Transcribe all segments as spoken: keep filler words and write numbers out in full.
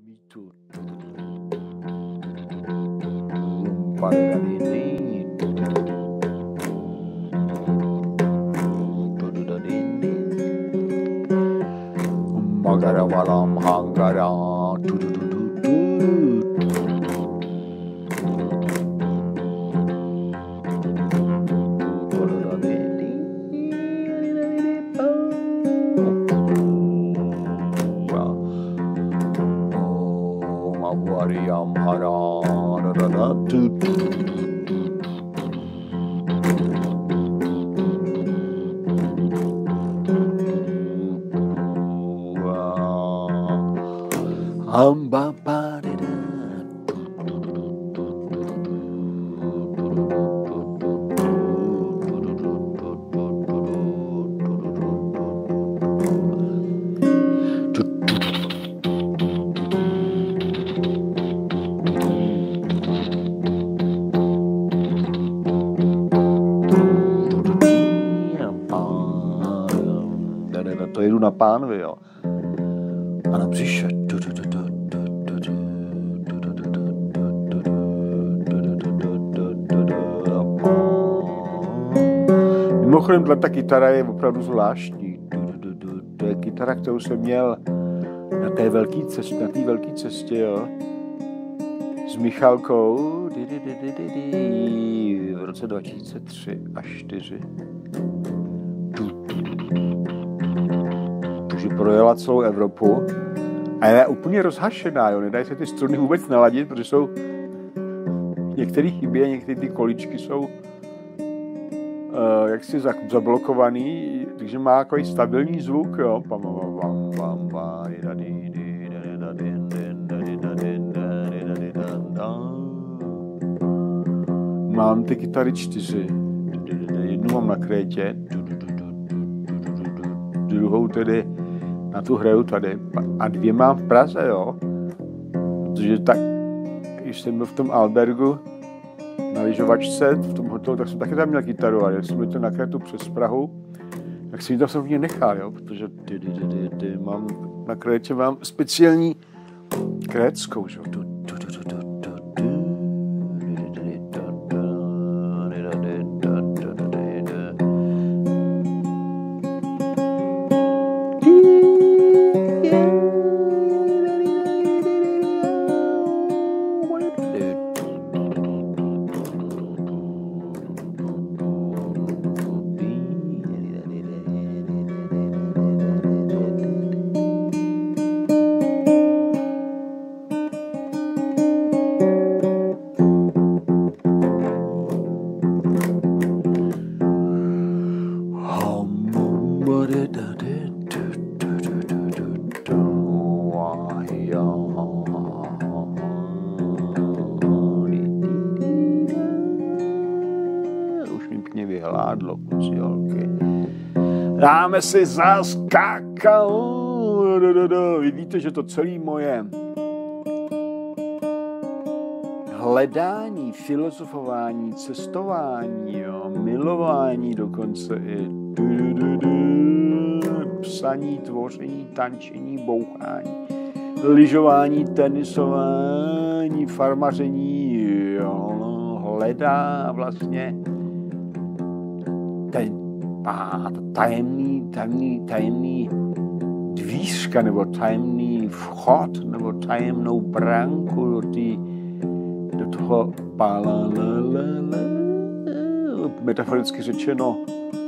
mýtu. Magaravalam hangara. Wariyam hara da da tu tu. Amba ba da da. To jedu na pánvi, jo. A na břiše. Mimochodem, ta kytara je opravdu zvláštní. To je kytara, kterou jsem měl na té velké cestě, na té velké cestě, jo. S Michalkou v roce dva tisíce tři až čtyři. Takže projela celou Evropu a je úplně rozhašená, jo. Nedají se ty struny vůbec naladit, protože jsou některé chybí, některé ty količky jsou uh, jaksi zablokovaný, takže má takový stabilní zvuk, jo. Mám ty kytary čtyři. Jednu mám na Krétě, druhou tedy na tu hraju tady a dvě mám v Praze, jo. Protože tak, když jsem byl v tom Albergu na lyžovačce, v tom hotelu, tak jsem taky tam měl kytaru, a jak jsem byl to na Krétu přes Prahu, tak jsem ji tam samozřejmě nechal, jo, protože ty, ty, ty, ty, ty, mám, na Krétě mám speciální krétskou, že jo. Už mi pěkně vyhládlo, kuciolky. Dáme si zas kakao. Vy víte, že to celé moje hledání, filozofování, cestování, jo, milování dokonce i psaní, tvoření, tančení, bouchání, lyžování, tenisování, farmaření, jo, hledá vlastně ten a tajemný, tajemný, tajemný dvířka, nebo tajemný vchod, nebo tajemnou bránku do, tý, do toho palalala, metaforicky řečeno,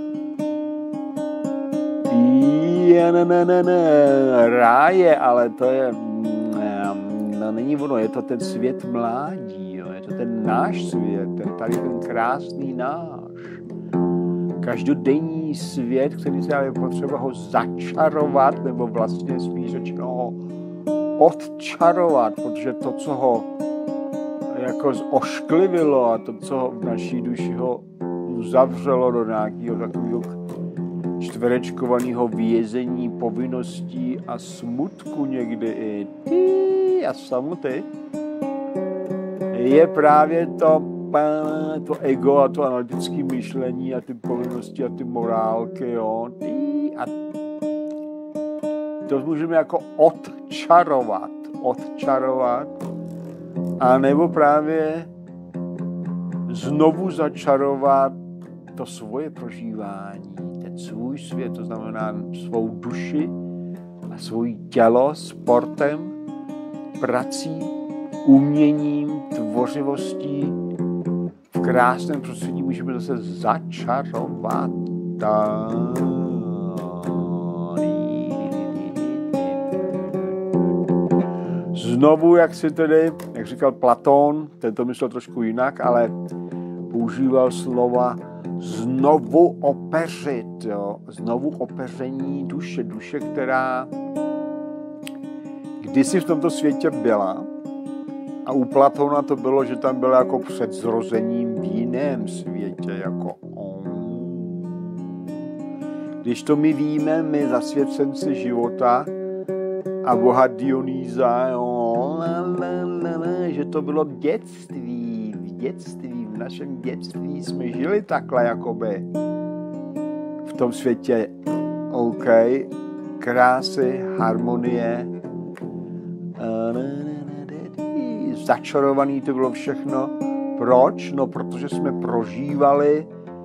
je, ne, ne, ne, ne, ráje, ale to je, no, není ono, je to ten svět mládí, jo, je to ten náš svět, ten tady ten krásný náš. Každodenní svět, který se je potřeba ho začarovat, nebo vlastně spíš řečeno ho odčarovat, protože to, co ho jako ošklivilo a to, co ho v naší duši ho uzavřelo do nějakého takového čtverečkovaného vězení, povinností a smutku někdy i ty a samoty, je právě to to ego a to analytické myšlení a ty povinnosti a ty morálky, jo. A to můžeme jako odčarovat. odčarovat, a nebo právě znovu začarovat to svoje prožívání, ten svůj svět, to znamená svou duši a svůj tělo sportem, prací, uměním, tvořivostí. V krásném prostředí můžeme zase začarovat. Znovu, jak si tedy, jak říkal Platón, ten to myslel trošku jinak, ale používal slova znovu opeřit, jo? Znovu opeření duše, duše, která kdysi v tomto světě byla, a u Platona to bylo, že tam byla jako před zrozením v jiném světě, jako on. Když to my víme, my zasvěcenci života a boha Dionýza, jo, že to bylo v dětství, v dětství, v našem dětství jsme žili takhle, jakoby v tom světě, OK, krásy, harmonie, začarovaný to bylo všechno. Proč? No, protože jsme prožívali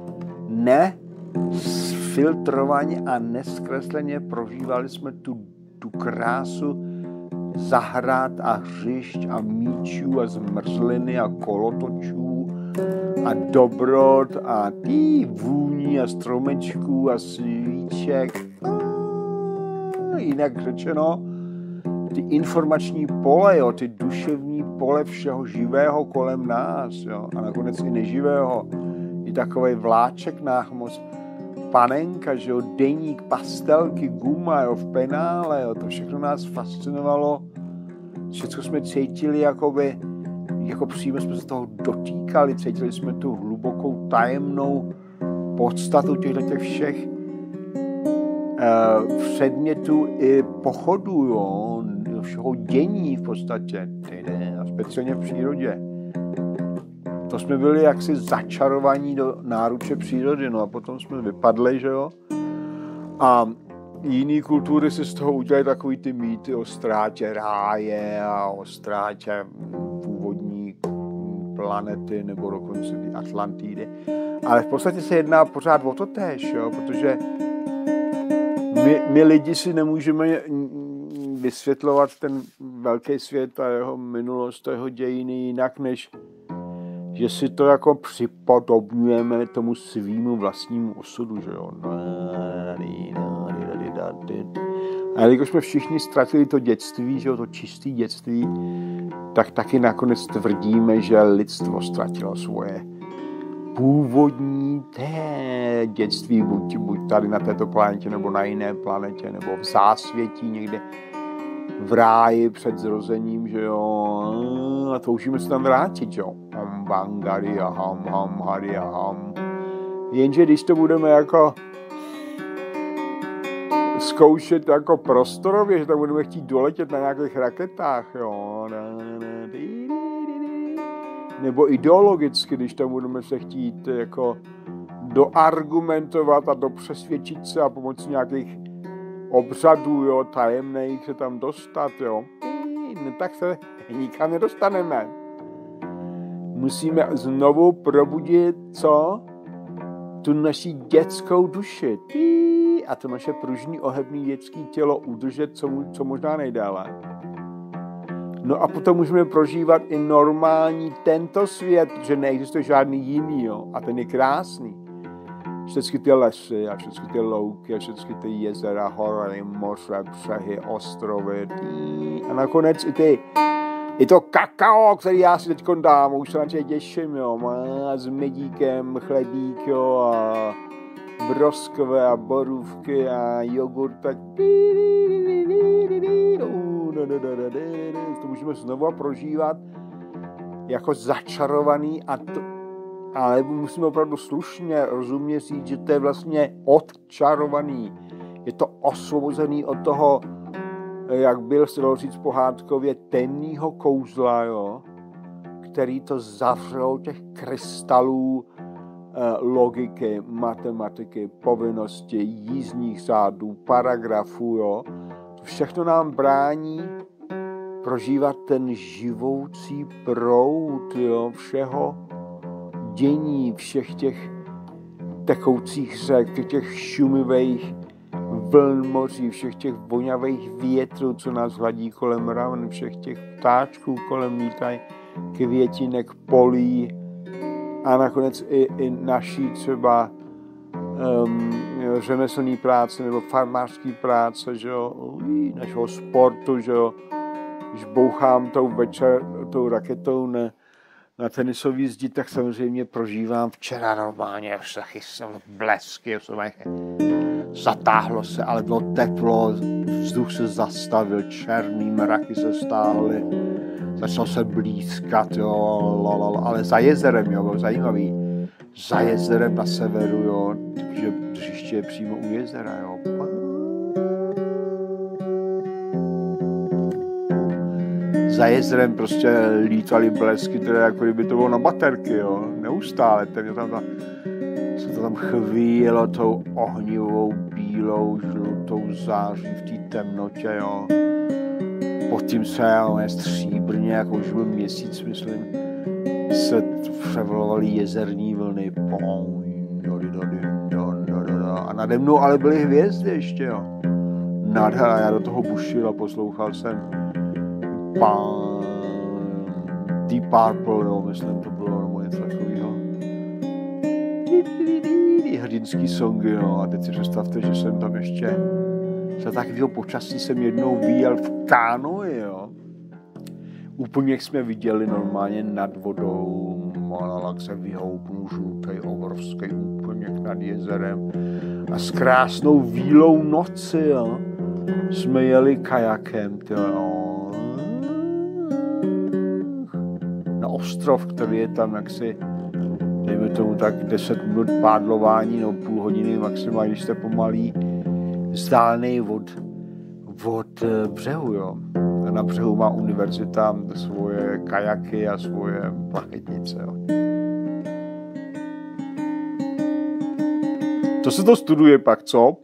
nefiltrovaně a neskresleně prožívali jsme tu, tu krásu zahrad a hřišť a míčů a zmrzliny a kolotočů a dobrot a tý vůní a stromečků a svíček. Jinak řečeno, ty informační pole, jo, ty duševní pole všeho živého kolem nás, jo, a nakonec i neživého, i takovej vláček náchmos, panenka, že jo, deník, pastelky, guma, jo, v penále, jo, to všechno nás fascinovalo, všechno jsme cítili, jakoby, jako přímo jsme se toho dotýkali, cítili jsme tu hlubokou tajemnou podstatu těchto všech uh, předmětů i pochodů, jo, všeho dění v podstatě, a speciálně v přírodě. To jsme byli jaksi začarovaní do náruče přírody, no a potom jsme vypadli, že jo. A jiný kultury si z toho udělají takový ty mýty o ztrátě ráje a o ztrátě původní planety nebo dokonce ty Atlantidy. Ale v podstatě se jedná pořád o to též, jo, protože my, my lidi si nemůžeme vysvětlovat ten velký svět a jeho minulost, jeho dějiny jinak, než že si to jako připodobňujeme tomu svýmu vlastnímu osudu, že jo. A jelikož jsme všichni ztratili to dětství, že jo, to čistý dětství, tak taky nakonec tvrdíme, že lidstvo ztratilo svoje původní té dětství, buď, buď tady na této planetě, nebo na jiné planetě, nebo v zásvětí někde v ráji před zrozením, že jo, a toužíme se tam vrátit, jo. Ham, bangari a ham, ham, hari a ham. Jenže když to budeme jako zkoušet jako prostorově, že tam budeme chtít doletět na nějakých raketách, jo, nebo ideologicky, když tam budeme se chtít jako doargumentovat a dopřesvědčit se a pomocí nějakých obřadů, jo, tajemných se tam dostat, jo, no, tak se nikam nedostaneme. Musíme znovu probudit, co? Tu naši dětskou duši. A to naše pružný, ohebný dětské tělo udržet co, co možná nejdále. No a potom můžeme prožívat i normální tento svět, že neexistuje žádný jiný, jo, a ten je krásný. Všechny ty lesy a všechny ty louky a všechny ty jezera, hory, moře, břehy, ostrovy. A nakonec i ty, i to kakao, který já si teď dám, už se na tě těším, jo, má s medíkem, chlebík, jo, a broskve a borůvky a jogurt, tak to můžeme znovu prožívat jako začarovaný a to, ale musíme opravdu slušně rozumně říct, že to je vlastně odčarovaný. Je to osvobozený od toho, jak byl se dalo říct pohádkově, temného kouzla, jo, který to zavřel těch krystalů eh, logiky, matematiky, povinnosti, jízdních řádů, paragrafů, jo. To všechno nám brání prožívat ten živoucí proud, jo, všeho dění, všech těch tekoucích řek, těch šumivých vln moří, všech těch vonavých větrů, co nás hladí kolem ramen, všech těch ptáčků kolem lítají, květinek, polí a nakonec i, i naší třeba um, řemeslný práce nebo farmářský práce, že jo, našeho sportu, že jo, když bouchám tou večer, tou raketou na, na tenisový zdi, tak samozřejmě prožívám včera normálně, všachy jsem blesky, zatáhlo se, ale bylo teplo, vzduch se zastavil, černý mraky se stáhly, začal se blízkat, jo, lalala, ale za jezerem, jo, bylo zajímavý, za jezerem na severu, jo, že břiště je přímo u jezera, jo. Za jezerem prostě lítaly blesky, které jako kdyby to bylo na baterky, jo, neustále, ten tam, tam se to tam chvíjelo tou ohnivou, bílou, žlutou září v té temnotě, jo. Pod tím se je stříbrně, jako už byl měsíc, myslím, se převolovaly jezerní vlny. A nade mnou ale byly hvězdy ještě, jo. Nádhera, já do toho bušil a poslouchal jsem Pan Deep Purple, jo, myslím, to bylo nebo něco takového. Hrdinský songy, jo, a teď si představte, že jsem tam ještě za takového počasí jsem jednou vyjel v kánoji, jo. Úplně jak jsme viděli normálně nad vodou, malak se vyhoupnul žlutej, obrovský úplně nad jezerem a s krásnou výlou noci, jo, jsme jeli kajakem, jo, na ostrov, který je tam jaksi, dejme tomu tak deset minut pádlování, no půl hodiny maximálně, když jste pomalý, vzdálený od, od břehu, jo. A na břehu má univerzita svoje kajaky a svoje plachetnice, jo. To se to studuje pak, co?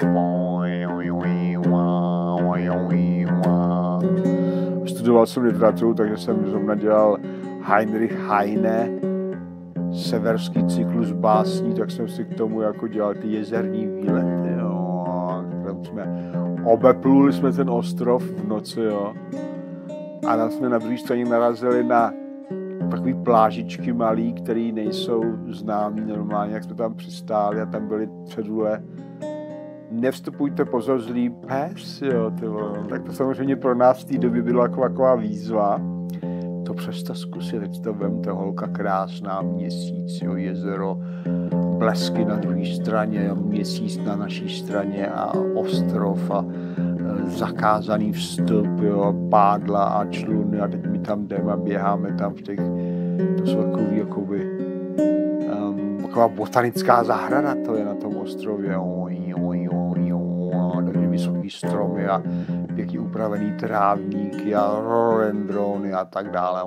Studoval jsem literaturu, takže jsem zrovna dělal Heinrich Heine, severský cyklus básní, tak jsem si k tomu jako dělal ty jezerní výlety, jo. Tam jsme obepluli jsme ten ostrov v noci, jo. A tam jsme na druhé straně narazili na takový plážičky malý, které nejsou známý normálně, jak jsme tam přistáli a tam byly cedule. Nevstupujte, pozor, zlý pes, jo, ty vole. Tak to samozřejmě pro nás v té době byla jako taková výzva. To přesto zkusit, teď to vemte, holka krásná, měsíc, jo, jezero, blesky na druhé straně, měsíc na naší straně a ostrov a e, zakázaný vstup, jo, pádla a čluny a teď my tam jdeme a běháme tam v těch, to jsou takový, jakoby, um, taková botanická zahrada, to je na tom ostrově, oj, oj, oj, oj, takže vysoký stromy a pěkně upravený trávníky a rhododendrony a tak dále.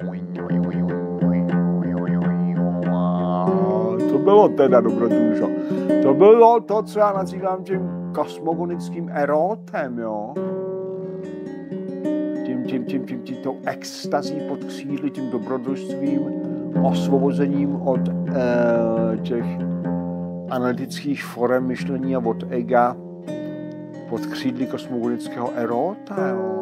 To bylo teda dobrodružo. To bylo to, co já nazývám tím kosmogonickým erotem, jo. Tím, tím, tím, tím, tím tou extazí pod křídly, tím dobrodružstvím, osvobozením od eh, těch analytických forem myšlení a od ega, pod křídly kosmogonického erota, jo.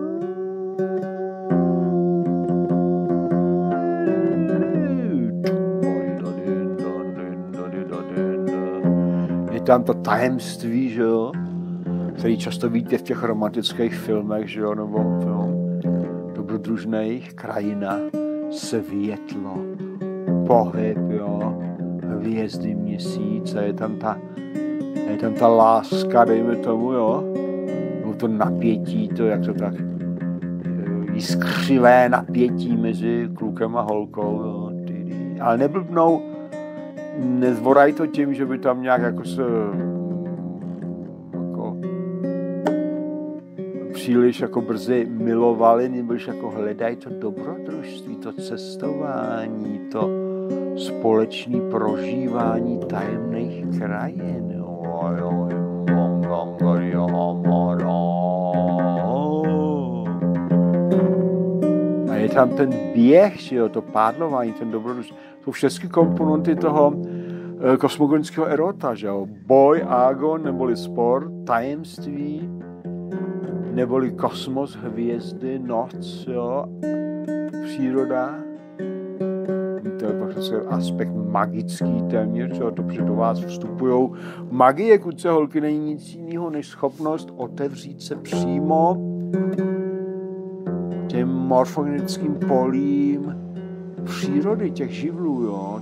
Je tam to tajemství, že jo, který často vidíte v těch romantických filmech, že jo, nebo film dobrodružných, krajina, světlo, pohyb, jo, hvězdy, měsíc a je tam ta je tam ta láska, dejme tomu, jo, nebo to napětí, to jak to tak jiskřivé napětí mezi klukem a holkou, jo, ale neblbnou, nezvoraj to tím, že by tam nějak jako se jako příliš jako brzy milovali, nebo jako hledají to dobrodružství, to cestování, to společné prožívání tajemných krajin, jo. je tam ten běh, že jo, to pádlování, ten dobrodružství. Jsou všechny komponenty toho e, kosmogonického erota, že jo. Boj, agon, neboli sport, tajemství, neboli kosmos, hvězdy, noc, jo, příroda. To je prostě aspekt magický téměř, jo, to, protože do vás vstupujou. Magie, kuce holky, není nic jiného, než schopnost otevřít se přímo těm morfogenetickým polím přírody, těch živlů, jo.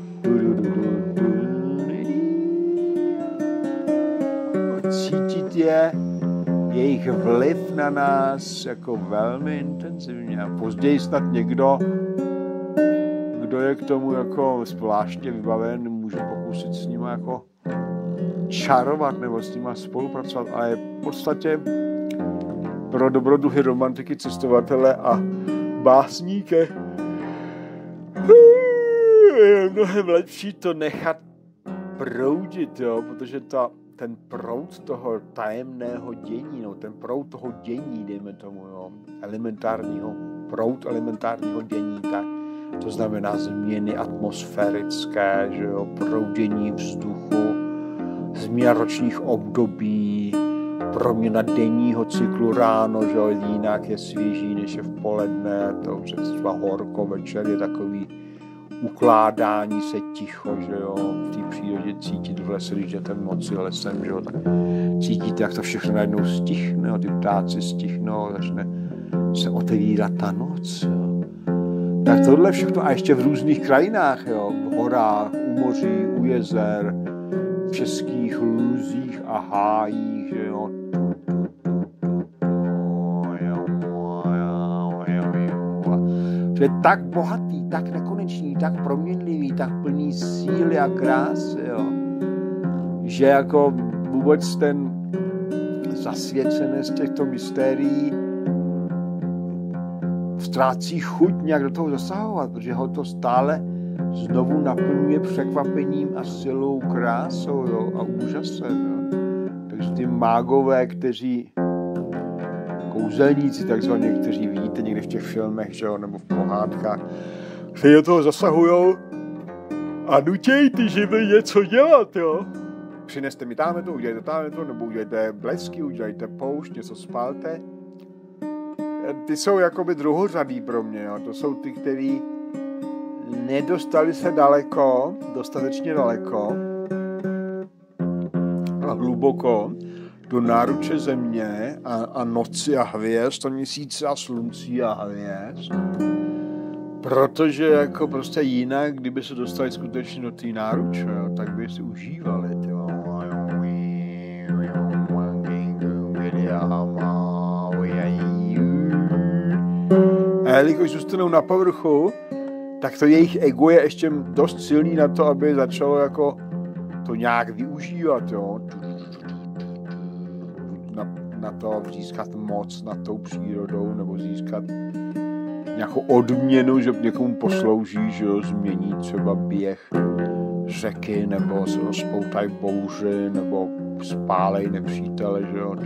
Cítit je, jejich vliv na nás jako velmi intenzivně. A později snad někdo, kdo je k tomu jako zvláštně vybaven, může pokusit s nima jako čarovat nebo s nima spolupracovat, ale v podstatě pro dobrodruhy, romantiky, cestovatele a básníky je mnohem lepší to nechat proudit, jo, protože ta, ten proud toho tajemného dění, no, ten proud toho dění, dejme tomu, jo, elementárního, proud elementárního dění, tak to znamená změny atmosférické, že jo, proudění vzduchu, změna ročních období, proměna denního cyklu ráno, že jo, jinak je svěží, než je v poledne, to už je třeba horko, večer je takový ukládání se ticho, že jo, v té přírodě cítit v lese, když jdete v noci lesem, že jo, tak cítíte, jak to všechno najednou stichne, jo, ty ptáci stichnou, začne se otevírat ta noc, jo. Tak tohle všechno a ještě v různých krajinách, jo, v horách, u moří, u jezer, v českých lůzích a hájích, že jo. To je tak bohatý, tak nekonečný, tak proměnlivý, tak plný síly a krásy, jo. Že jako vůbec ten zasvěcený z těchto mystérií ztrácí chuť nějak do toho zasahovat, protože ho to stále znovu naplňuje překvapením a silou, krásou, jo, a úžasem. Jo. Takže ty mágové, kteří kouzelníci takzvaně, kteří vidíte někde v těch filmech, že jo, nebo v pohádkách, kteří do toho zasahujou a nutějí ty živly něco dělat, jo. Přineste mi táme to, udělejte táme to, nebo udělejte blesky, udělejte poušť, něco spalte. Ty jsou jakoby druhořadý pro mě, jo. To jsou ty, kteří nedostali se daleko, dostatečně daleko a hluboko do náruče země a, a noci a hvězd, a měsíce a sluncí a hvězd. Protože jako prostě jinak, kdyby se dostali skutečně do té náruče, jo, tak by si užívali. Tyjo. A jelikož zůstanou na povrchu, tak to jejich ego je ještě dost silný na to, aby začalo jako to nějak využívat, jo. Na, na to získat moc nad tou přírodou, nebo získat nějakou odměnu, že někomu poslouží, že jo, změní třeba běh řeky, nebo se rozpoutají bouři, nebo spálej nepřítele, že jo.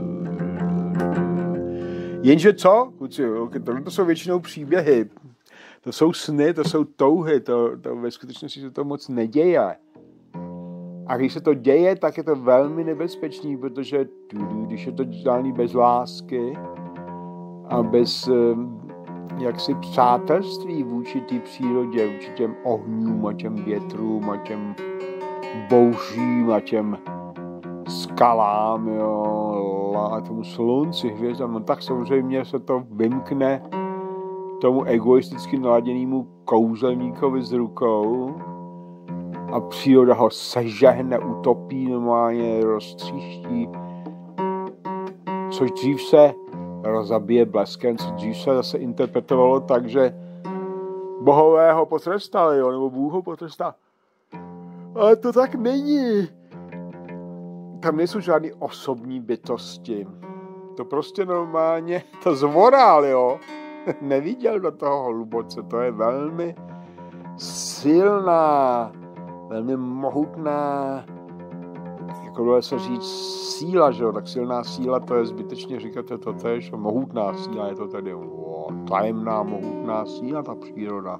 Jenže co? Kluci, tohle to jsou většinou příběhy. To jsou sny, to jsou touhy, to, to ve skutečnosti se to moc neděje. A když se to děje, tak je to velmi nebezpečný, protože když je to dělané bez lásky a bez jaksi přátelství vůči té přírodě, vůči těm ohňům a těm větrům a těm bouřím a těm skalám, jo, a tomu slunci, hvězdám, no tak samozřejmě se to vymkne tomu egoisticky naladěnému kouzelníkovi z rukou a příroda ho sežehne, utopí, normálně roztříští, což dřív se rozabije bleskem, což dřív se zase interpretovalo tak, že bohové ho potrestali, jo, nebo Bůh ho potrestal. Ale to tak není. Tam nejsou žádný osobní bytosti. To prostě normálně, to zvorál, jo. Neviděl do toho hluboce. To je velmi silná, velmi mohutná jako dole se říct síla, že jo, tak silná síla, to je zbytečně říkat, je to tež, mohutná síla je to tedy, o, tajemná, mohutná síla, ta příroda.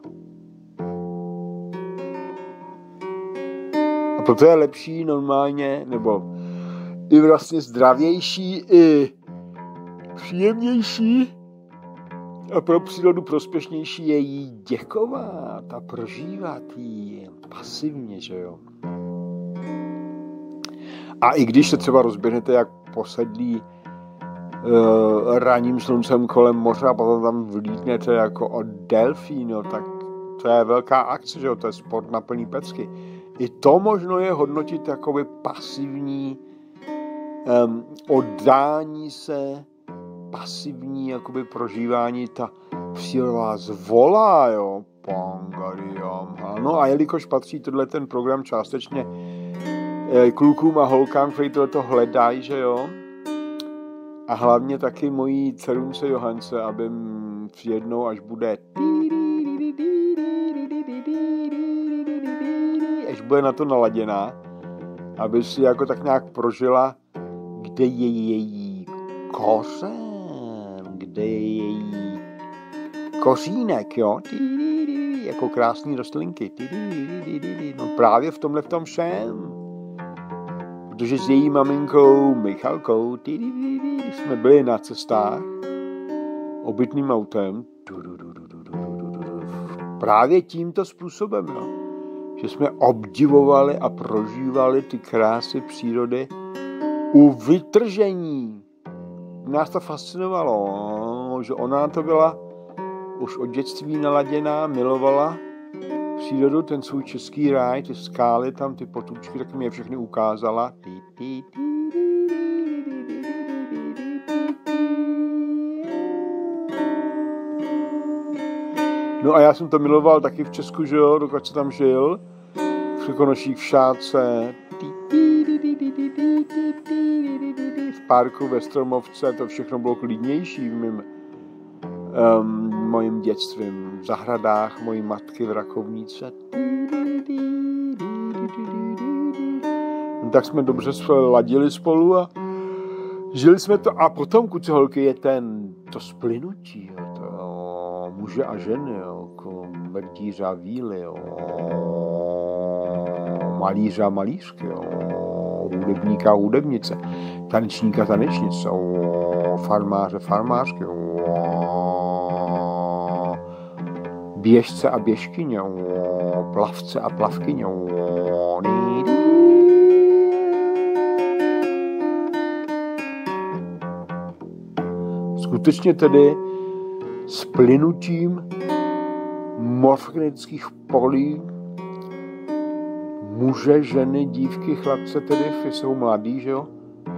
A proto je lepší normálně, nebo i vlastně zdravější, i příjemnější a pro přírodu prospěšnější je jí děkovat a prožívat jí pasivně, že jo. A i když se třeba rozběhnete jak posedlí uh, ranním sluncem kolem moře a potom tam vlítnete jako od delfín, no, tak to je velká akce, že jo, to je sport na plný pecky. I to možno je hodnotit jakoby pasivní um, oddání se, pasivní jakoby prožívání, ta příroda vás volá, jo, pangariam. No a jelikož patří tohle ten program částečně klukům a holkám, kteří tohleto hledají, že jo, a hlavně taky mojí dcerunce Johance, aby jednou, až bude až bude na to naladěná, aby si jako tak nějak prožila, kde je její kořen, kde je její kořínek, jo, jako krásný rostlinky, no právě v tomhle v tom všem. Protože s její maminkou Michalkou jsme byli na cestách obytným autem právě tímto způsobem, no, že jsme obdivovali a prožívali ty krásy přírody u vytržení. Nás to fascinovalo, že ona to byla už od dětství naladěná, milovala přírodu, ten svůj český ráj, ty skály tam, ty potůčky, tak mi je všechny ukázala. No a já jsem to miloval taky v Česku, že jo, dokud jsem tam žil. V Krkonoších, v Šáce, v parku ve Stromovce, to všechno bylo klidnější v mým um, mojím dětstvím, v zahradách mojí matky v Rakovníce. No, tak jsme dobře ladili spolu a žili jsme to. A potom, kuce holky, je ten, to splynutí, jo, to, jo, muže a ženy, jo, jako mrdíře a víly, jo, malíře a malířky, jo, hudebníka a hudebnice, tanečníka a tanečnice, jo, farmáře, farmářky, jo, běžce a běžkyně, jo, plavce a plavkyně. Jo. Skutečně tedy s plynutím morfogenetických polí muže, ženy, dívky, chlapce, tedy jsou mladí, že jo?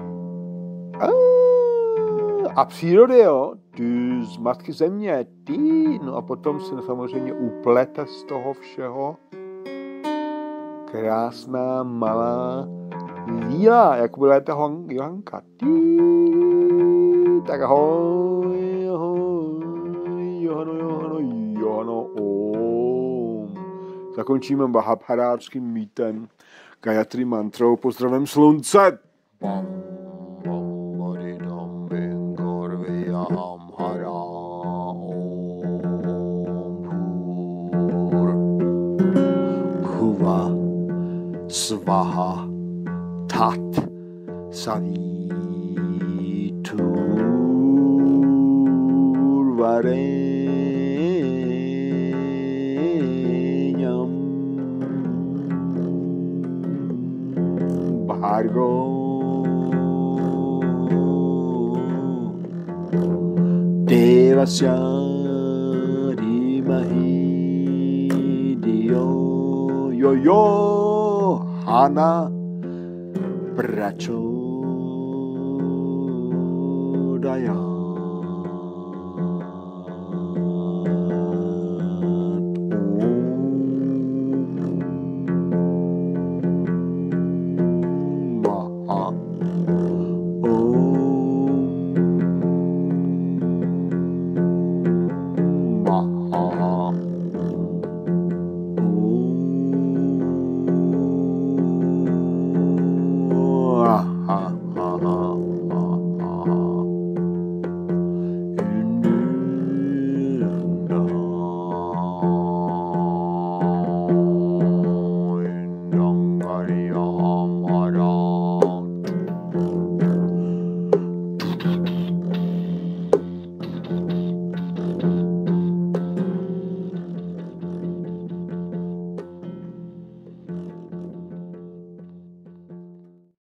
A přírody, jo? Ty z matky země, ty, no a potom se samozřejmě uplete z toho všeho krásná, malá víla, jak bude ta Johanka. Ty, tak ahoj, ahoj, Johano, Johano, Johano, om. Zakončíme mahabharářským mýtem, Gayatri mantrou, pozdravem slunce. Bam. Svaha tat savitur varenyam bhargo devasya dhimahi diyo yo yo Hana prachodaya. Maria.